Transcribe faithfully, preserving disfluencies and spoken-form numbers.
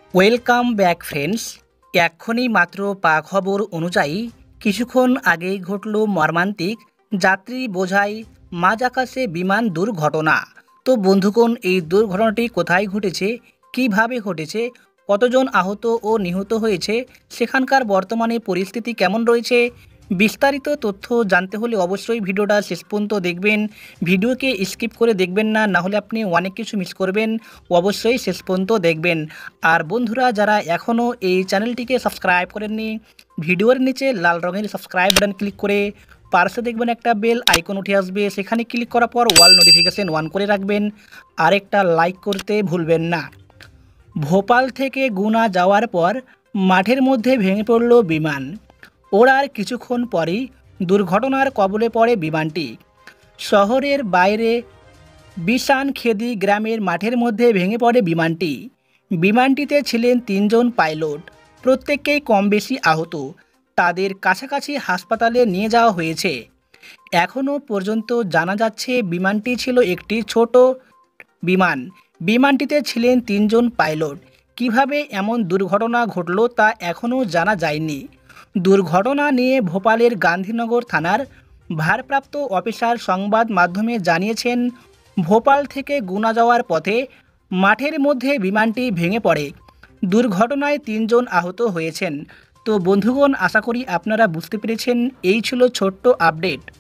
Welcome back friends. এক্ষুনি মাত্র পা খবর অনুযায়ী কিছুক্ষণ আগেই ঘটল মর্মান্তিক যাত্রী বোঝাই মাঝ আকাশে বিমান দুর্ঘটনা। তো বন্ধুগণ, এই দুর্ঘটনাটি কোথায় ঘটেছে, কিভাবে ঘটেছে, কতজন আহত ও নিহত হয়েছে, সেখানকার বর্তমানে পরিস্থিতি কেমন রয়েছে, বিস্তারিত তথ্য জানতে হলে অবশ্যই ভিডিওটা শেষ পর্যন্ত দেখবেন। ভিডিওকে স্কিপ করে দেখবেন না, না হলে আপনি অনেক কিছু মিস করবেন। অবশ্যই শেষ পর্যন্ত দেখবেন। আর বন্ধুরা, যারা এখনও এই চ্যানেলটিকে সাবস্ক্রাইব করেননি, ভিডিওর নিচে লাল রঙের সাবস্ক্রাইব বাটন ক্লিক করে পাশে দেখবেন একটা বেল আইকন উঠে আসবে, সেখানে ক্লিক করার পর অল নোটিফিকেশন অন করে রাখবেন। আর একটা লাইক করতে ভুলবেন না। ভোপাল থেকে গুনা যাওয়ার পর মাঠের মধ্যে ভেঙে পড়ল বিমান। ওড়ার কিছুক্ষণ পরই দুর্ঘটনার কবলে পড়ে বিমানটি। শহরের বাইরে বিশানখেদি গ্রামের মাঠের মধ্যে ভেঙে পড়ে বিমানটি। বিমানটিতে ছিলেন তিনজন পাইলট, প্রত্যেককেই কম বেশি আহত। তাদের কাছাকাছি হাসপাতালে নিয়ে যাওয়া হয়েছে। এখনও পর্যন্ত জানা যাচ্ছে বিমানটি ছিল একটি ছোট বিমান। বিমানটিতে ছিলেন তিনজন পাইলট। কিভাবে এমন দুর্ঘটনা ঘটল তা এখনও জানা যায়নি। দুর্ঘটনা নিয়ে ভোপালের গান্ধীনগর থানার ভারপ্রাপ্ত অফিসার সংবাদ মাধ্যমে জানিয়েছেন, ভোপাল থেকে গুনা যাওয়ার পথে মাঠের মধ্যে বিমানটি ভেঙে পড়ে। দুর্ঘটনায় তিনজন আহত হয়েছেন। তো বন্ধুগণ, আশা করি আপনারা বুঝতে পেরেছেন। এই ছিল ছোট্ট আপডেট।